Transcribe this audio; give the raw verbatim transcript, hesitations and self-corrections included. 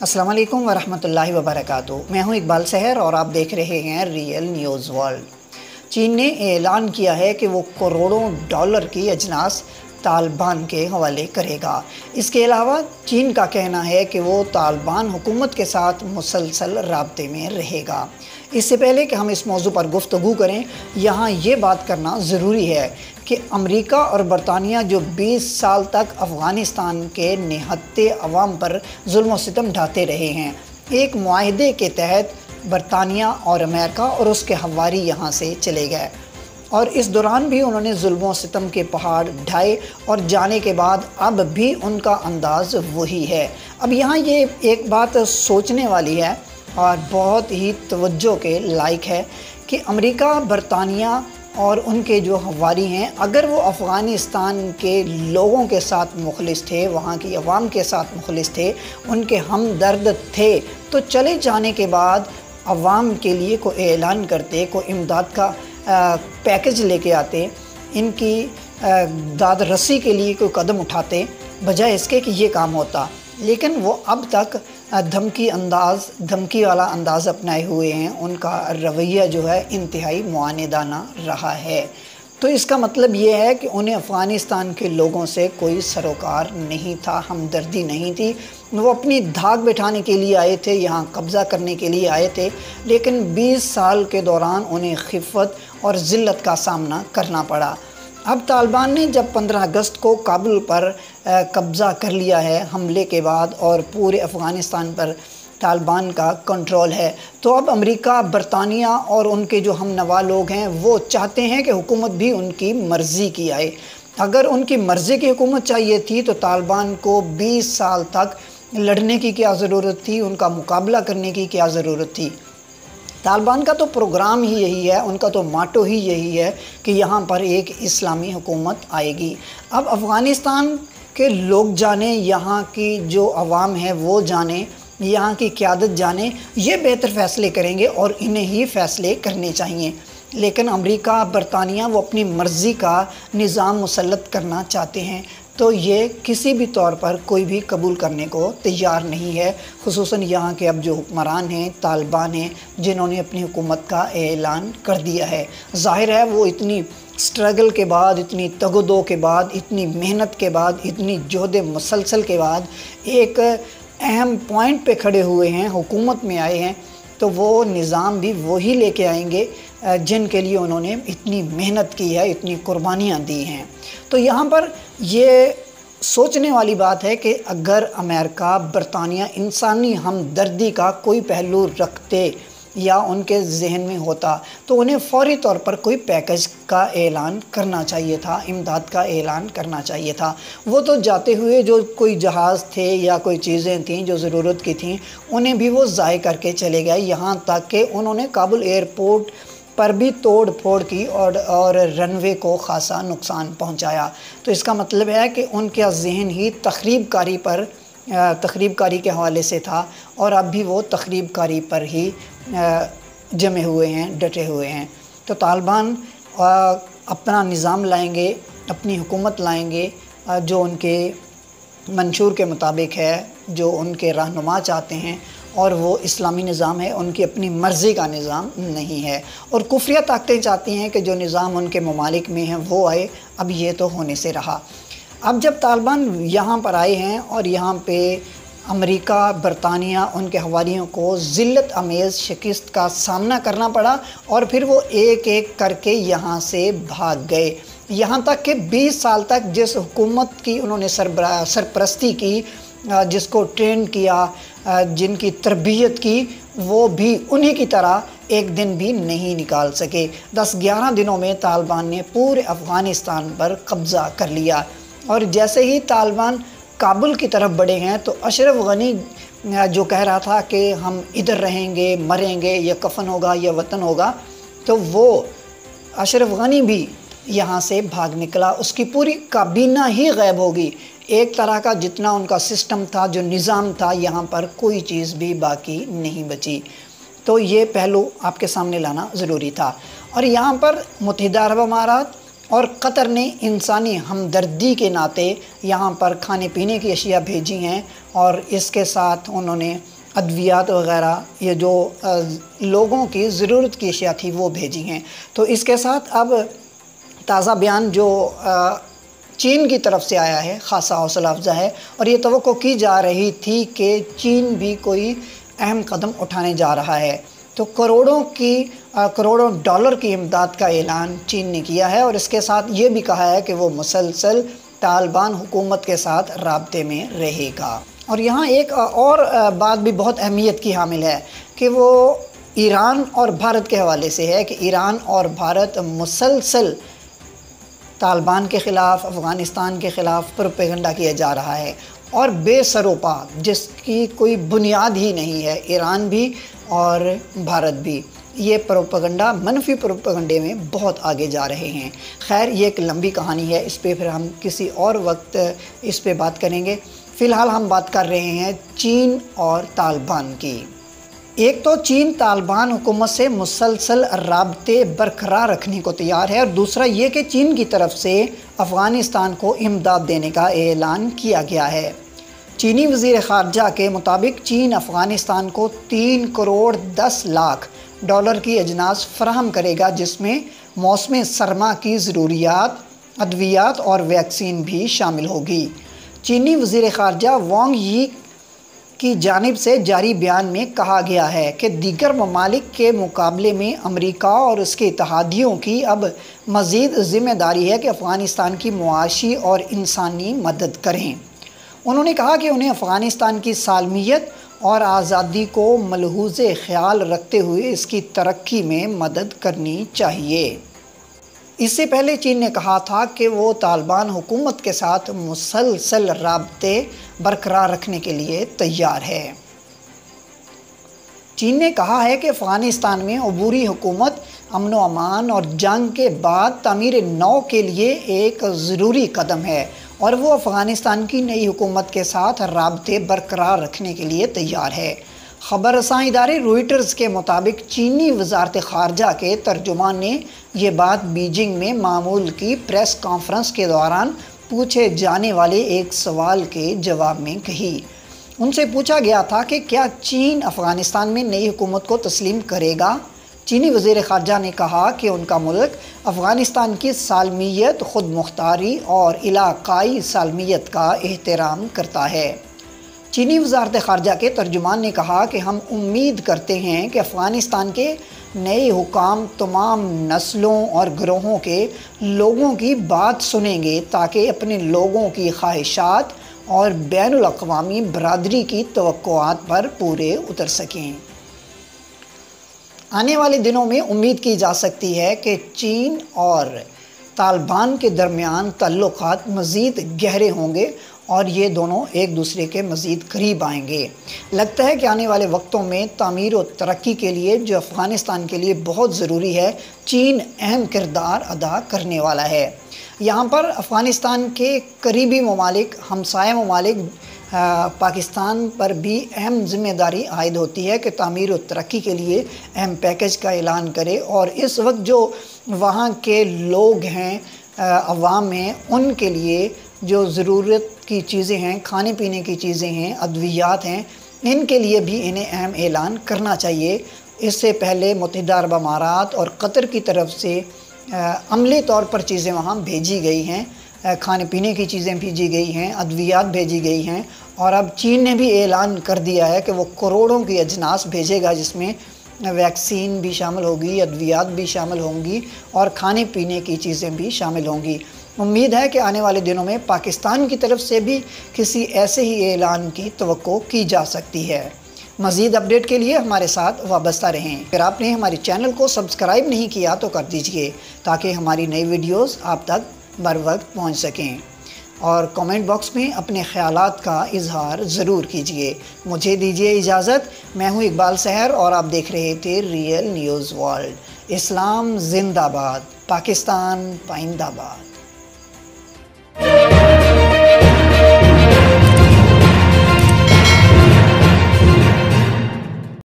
अस्सलाम वालेकुम वरहमतुल्लाहि वबरकातुहू। मैं हूं इकबाल सहर और आप देख रहे हैं रियल न्यूज़ वर्ल्ड। चीन ने ऐलान किया है कि वो करोड़ों डॉलर की अजनास तालिबान के हवाले करेगा। इसके अलावा चीन का कहना है कि वो तालिबान हुकूमत के साथ मुसलसल राब्ते में रहेगा। इससे पहले कि हम इस मौजू पर गुफ्तगू करें, यहाँ ये बात करना ज़रूरी है कि अमेरिका और बरतानिया जो बीस साल तक अफ़गानिस्तान के निहत्ते अवाम पर जुल्म व सितम ढाते रहे हैं, एक मुआहदे के तहत बरतानिया और अमेरिका और उसके हवारी यहाँ से चले गए और इस दौरान भी उन्होंने जुल्म व सितम के पहाड़ ढाए और जाने के बाद अब भी उनका अंदाज़ वही है। अब यहाँ ये एक बात सोचने वाली है और बहुत ही तवज्जो के लायक है कि अमेरिका, बरतानिया और उनके जो हवारी हैं, अगर वो अफ़गानिस्तान के लोगों के साथ मुखलिस थे, वहाँ की अवाम के साथ मुखलिस थे, उनके हमदर्द थे, तो चले जाने के बाद अवाम के लिए कोई ऐलान करते, कोई इमदाद का आ, पैकेज लेके आते, इनकी आ, दाद रसी के लिए कोई कदम उठाते, बजाय इसके कि ये काम होता। लेकिन वो अब तक धमकी अंदाज़ धमकी वाला अंदाज़ अपनाए हुए हैं। उनका रवैया जो है इंतहाई मुआनिदाना रहा है। तो इसका मतलब ये है कि उन्हें अफ़गानिस्तान के लोगों से कोई सरोकार नहीं था, हमदर्दी नहीं थी। वो अपनी धाक बिठाने के लिए आए थे, यहाँ कब्ज़ा करने के लिए आए थे, लेकिन बीस साल के दौरान उन्हें खिफ़त और ज़िल्लत का सामना करना पड़ा। अब तालिबान ने जब पंद्रह अगस्त को काबुल पर कब्ज़ा कर लिया है हमले के बाद और पूरे अफ़गानिस्तान पर तालिबान का कंट्रोल है, तो अब अमेरिका, बरतानिया और उनके जो हम नवा लोग हैं वो चाहते हैं कि हुकूमत भी उनकी मर्ज़ी की आए। अगर उनकी मर्ज़ी की हुकूमत चाहिए थी तो तालिबान को बीस साल तक लड़ने की क्या ज़रूरत थी, उनका मुकाबला करने की क्या ज़रूरत थी। तालिबान का तो प्रोग्राम ही यही है, उनका तो माटो ही यही है कि यहाँ पर एक इस्लामी हुकूमत आएगी। अब अफ़गानिस्तान के लोग जाने, यहाँ की जो अवाम है वो जाने, यहाँ की क़यादत जाने, ये बेहतर फ़ैसले करेंगे और इन्हें ही फ़ैसले करने चाहिए। लेकिन अमेरिका, बरतानिया वो अपनी मर्ज़ी का निज़ाम मुसल्लत करना चाहते हैं, तो ये किसी भी तौर पर कोई भी कबूल करने को तैयार नहीं है। खुसूसन यहाँ के अब जो हुक्मरान हैं, तालिबान हैं, जिन्होंने अपनी हुकूमत का ऐलान कर दिया है। ज़ाहिर है वो इतनी स्ट्रगल के बाद, इतनी तगदो के बाद, इतनी मेहनत के बाद, इतनी जोहद मुसलसल के बाद एक अहम पॉइंट पे खड़े हुए हैं, हुकूमत में आए हैं, तो वो निज़ाम भी वही लेके आएंगे जिनके लिए उन्होंने इतनी मेहनत की है, इतनी कुर्बानियाँ दी हैं। तो यहाँ पर ये सोचने वाली बात है कि अगर अमेरिका, बरतानिया इंसानी हमदर्दी का कोई पहलू रखते या उनके जहन में होता तो उन्हें फ़ौरी तौर पर कोई पैकेज का ऐलान करना चाहिए था, इमदाद का ऐलान करना चाहिए था। वो तो जाते हुए जो कोई जहाज़ थे या कोई चीज़ें थीं जो ज़रूरत की थीं, उन्हें भी वो ज़ाय करके चले गए, यहाँ तक कि उन्होंने काबुल एयरपोर्ट पर भी तोड़ फोड़ की और और रनवे को ख़ासा नुकसान पहुँचाया। तो इसका मतलब है कि उनका जहन ही तख़रीब कारी पर तख़रीब कारी के हवाले से था और अब भी वो तख़रीब कारी पर ही जमे हुए हैं, डटे हुए हैं। तो तालिबान अपना निज़ाम लाएंगे, अपनी हुकूमत लाएंगे जो उनके मंशूर के मुताबिक है, जो उनके रहनुमा चाहते हैं, और वो इस्लामी निज़ाम है, उनकी अपनी मर्ज़ी का निज़ाम नहीं है। और कुफ्रिया ताकतें चाहती हैं कि जो निज़ाम उनके ममालिक में है वो आए। अब ये तो होने से रहा। अब जब तालिबान यहाँ पर आए हैं और यहाँ पे अमेरिका, बरतानिया, उनके हवारियों को ज़िल्लत अमेज़ शिकस्त का सामना करना पड़ा और फिर वो एक एक करके यहाँ से भाग गए। यहाँ तक कि बीस साल तक जिस हुकूमत की उन्होंने सरबरा सरपरस्ती की, जिसको ट्रेन किया, जिनकी तरबियत की, वो भी उन्हीं की तरह एक दिन भी नहीं निकाल सके। दस ग्यारह दिनों में तालिबान ने पूरे अफ़गानिस्तान पर कब्ज़ा कर लिया और जैसे ही तालिबान काबुल की तरफ बढ़े हैं तो अशरफ गनी जो कह रहा था कि हम इधर रहेंगे, मरेंगे, या कफन होगा या वतन होगा, तो वो अशरफ गनी भी यहाँ से भाग निकला। उसकी पूरी काबीना ही गायब होगी। एक तरह का जितना उनका सिस्टम था, जो निज़ाम था, यहाँ पर कोई चीज़ भी बाकी नहीं बची। तो ये पहलू आपके सामने लाना ज़रूरी था। और यहाँ पर मुत्तहिदा अरब अमारात और कतर ने इंसानी हमदर्दी के नाते यहाँ पर खाने पीने की अशिया भेजी हैं और इसके साथ उन्होंने ادویات وغیرہ، یہ جو لوگوں کی ضرورت کی اشیاء تھی وہ بھیجی ہیں۔ تو اس کے ساتھ اب تازہ بیان جو چین کی طرف سے آیا ہے خاصا حوصلہ افزا ہے، اور یہ توقع کی جا رہی تھی کہ چین بھی کوئی اہم قدم اٹھانے جا رہا ہے۔ تو کروڑوں کی کروڑوں ڈالر کی امداد کا اعلان چین نے کیا ہے، اور اس کے ساتھ یہ بھی کہا ہے کہ وہ مسلسل طالبان حکومت کے ساتھ رابطے میں رہے گا۔ اور یہاں ایک اور بات بھی بہت اہمیت کی حامل ہے کہ وہ ایران اور بھارت کے حوالے سے ہے کہ ایران اور بھارت مسلسل طالبان کے خلاف، افغانستان کے خلاف پروپیگنڈا کیا جا رہا ہے، اور بے سروپا، جس کی کوئی بنیاد ہی نہیں ہے۔ ایران بھی اور بھارت بھی یہ پروپیگنڈا، منفی پروپیگنڈے میں بہت آگے جا رہے ہیں۔ خیر، یہ ایک لمبی کہانی ہے، اس پہ پھر ہم کسی اور وقت اس پہ بات کریں گے۔ فی الحال ہم بات کر رہے ہیں چین اور طالبان کی۔ ایک تو چین طالبان حکومت سے مسلسل رابطے برقرار رکھنے کو تیار ہے، اور دوسرا یہ کہ چین کی طرف سے افغانستان کو امداد دینے کا اعلان کیا گیا ہے۔ چینی وزیر خارجہ کے مطابق چین افغانستان کو تین کروڑ دس لاکھ ڈالر کی اجناس فراہم کرے گا، جس میں موسم سرما کی ضروریات، ادویات اور ویکسین بھی شامل ہوگی۔ چینی وزیر خارجہ وانگ یی کی جانب سے جاری بیان میں کہا گیا ہے کہ دیگر ممالک کے مقابلے میں امریکہ اور اس کے اتحادیوں کی اب مزید ذمہ داری ہے کہ افغانستان کی معاشی اور انسانی مدد کریں۔ انہوں نے کہا کہ انہیں افغانستان کی سالمیت اور آزادی کو ملحوظ خیال رکھتے ہوئے اس کی ترقی میں مدد کرنی چاہیے۔ اس سے پہلے چین نے کہا تھا کہ وہ طالبان حکومت کے ساتھ مسلسل رابطے برقرار رکھنے کے لیے تیار ہے۔ چین نے کہا ہے کہ افغانستان میں عبوری حکومت امن و امان اور جنگ کے بعد تعمیر نو کے لیے ایک ضروری قدم ہے، اور وہ افغانستان کی نئی حکومت کے ساتھ رابطے برقرار رکھنے کے لیے تیار ہے۔ خبر رساں ادارے روئٹرز کے مطابق چینی وزارت خارجہ کے ترجمان نے یہ بات بیجنگ میں معمول کی پریس کانفرنس کے دوران پوچھے جانے والے ایک سوال کے جواب میں کہی۔ ان سے پوچھا گیا تھا کہ کیا چین افغانستان میں نئی حکومت کو تسلیم کرے گا؟ چینی وزیر خارجہ نے کہا کہ ان کا ملک افغانستان کی سالمیت، خود مختاری اور علاقائی سالمیت کا احترام کرتا ہے۔ چینی وزارت خارجہ کے ترجمان نے کہا کہ ہم امید کرتے ہیں کہ افغانستان کے نئے حکام تمام نسلوں اور گروہوں کے لوگوں کی بات سنیں گے تاکہ اپنے لوگوں کی خواہشات اور بین الاقوامی برادری کی توقعات پر پورے اتر سکیں۔ آنے والے دنوں میں امید کی جا سکتی ہے کہ چین اور طالبان کے درمیان تعلقات مزید گہرے ہوں گے اور یہ دونوں ایک دوسرے کے مزید قریب آئیں گے۔ لگتا ہے کہ آنے والے وقتوں میں تعمیر و ترقی کے لیے، جو افغانستان کے لیے بہت ضروری ہے، چین اہم کردار ادا کرنے والا ہے۔ یہاں پر افغانستان کے قریبی ممالک، ہمسایہ ممالک پاکستان پر بھی اہم ذمہ داری عائد ہوتی ہے کہ تعمیر و ترقی کے لیے اہم پیکج کا اعلان کرے، اور اس وقت جو وہاں کے لوگ ہیں، عوام ہیں، ان کے لیے جو ضرورت کی چیزیں ہیں، کھانے پینے کی چیزیں ہیں، ادویات ہیں، ان کے لیے بھی انہیں اہم اعلان کرنا چاہیے۔ اس سے پہلے متحدہ عرب امارات اور قطر کی طرف سے عملی طور پر چیزیں وہاں بھیجی گئی ہیں، کھانے پینے کی چیزیں بھیجی گئی ہیں، ادویات بھیجی گئی ہیں، اور اب چین نے بھی اعلان کر دیا ہے کہ وہ کروڑوں کی اجناس بھیجے گا، جس میں ویکسین بھی شامل ہوگی، ادویات بھی شامل ہوں گی، اور کھانے پینے کی چیزیں بھی شامل ہوں گی۔ امید ہے کہ آنے والے دنوں میں پاکستان کی طرف سے بھی کسی ایسے ہی اعلان کی توقع کی جا سکتی ہے۔ مزید اپڈیٹ کے لیے ہمارے ساتھ وابستہ رہیں۔ اگر آپ نے ہمارے چینل کو سبسکرائب نہیں کیا تو کر دیجئے تاکہ ہماری نئی ویڈیوز آپ تک بر وقت پہنچ سکیں، اور کامنٹ باکس میں اپنے خیالات کا اظہار ضرور کیجئے۔ مجھے دیجئے اجازت، میں ہوں اقبال سحر اور آپ دیکھ رہے تھے ریئل نیوز ورلڈ۔ اسلام زندہ باد، پاکستان پائندہ باد۔